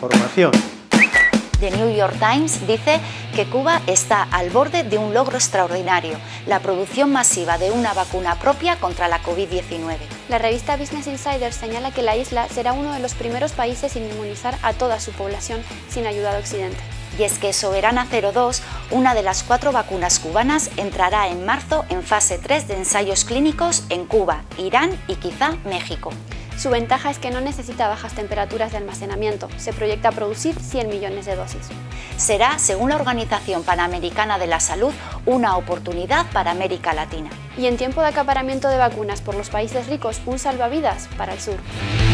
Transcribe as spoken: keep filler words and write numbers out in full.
información. The New York Times dice que Cuba está al borde de un logro extraordinario, la producción masiva de una vacuna propia contra la COVID diecinueve. La revista Business Insider señala que la isla será uno de los primeros países en inmunizar a toda su población sin ayuda de Occidente. Y es que Soberana cero dos, una de las cuatro vacunas cubanas, entrará en marzo en fase tres de ensayos clínicos en Cuba, Irán y quizá México. Su ventaja es que no necesita bajas temperaturas de almacenamiento, se proyecta producir cien millones de dosis. Será, según la Organización Panamericana de la Salud, una oportunidad para América Latina. Y en tiempo de acaparamiento de vacunas por los países ricos, un salvavidas para el sur.